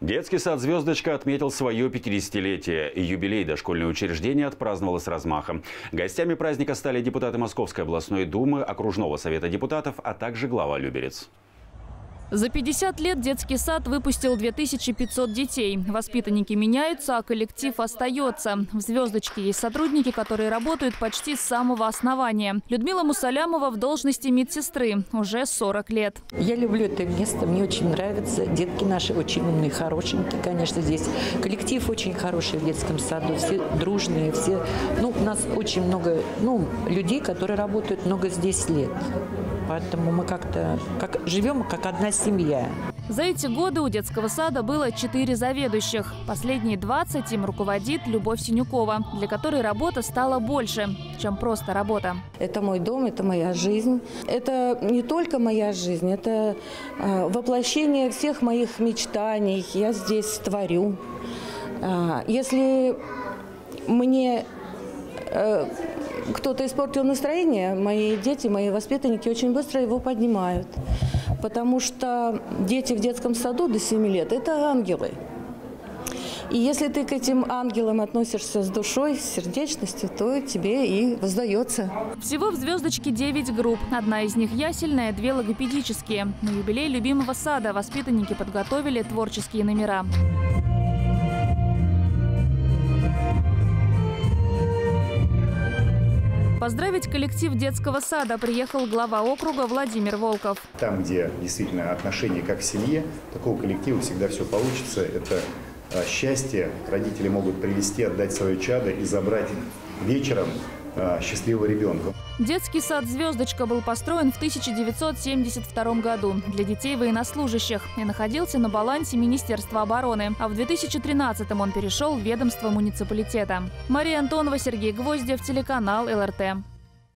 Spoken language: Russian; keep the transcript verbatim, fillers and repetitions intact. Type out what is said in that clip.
Детский сад «Звездочка» отметил свое пятидесятилетие. Юбилей дошкольное учреждение отпраздновало с размахом. Гостями праздника стали депутаты Московской областной думы, окружного совета депутатов, а также глава Люберец. За пятьдесят лет детский сад выпустил две тысячи пятьсот детей. Воспитанники меняются, а коллектив остается. В «Звездочке» есть сотрудники, которые работают почти с самого основания. Людмила Мусалямова в должности медсестры уже сорок лет. Я люблю это место, мне очень нравится. Детки наши очень умные, хорошенькие, конечно, здесь. Коллектив очень хороший в детском саду, все дружные, все. Ну, у нас очень много ну, людей, которые работают много здесь лет. Поэтому мы как-то как, живем как одна семья. За эти годы у детского сада было четыре заведующих. Последние двадцать им руководит Любовь Синюкова, для которой работа стала больше, чем просто работа. Это мой дом, это моя жизнь. Это не только моя жизнь, это э, воплощение всех моих мечтаний. Я здесь творю. Э, если мне э, кто-то испортил настроение, мои дети, мои воспитанники очень быстро его поднимают. Потому что дети в детском саду до семи лет – это ангелы. И если ты к этим ангелам относишься с душой, с сердечностью, то тебе и воздается. Всего в «Звездочке» девять групп. Одна из них ясельная, две логопедические. На юбилей любимого сада воспитанники подготовили творческие номера. Поздравить коллектив детского сада приехал глава округа Владимир Волков. Там, где действительно отношения как в семье, такого коллектива всегда все получится. Это счастье. Родители могут привезти, отдать свое чадо и забрать вечером счастливого ребенка. Детский сад «Звездочка» был построен в тысяча девятьсот семьдесят втором году для детей военнослужащих и находился на балансе Министерства обороны. А в две тысячи тринадцатом он перешел в ведомство муниципалитета. Мария Антонова, Сергей Гвоздев, телеканал эл эр тэ.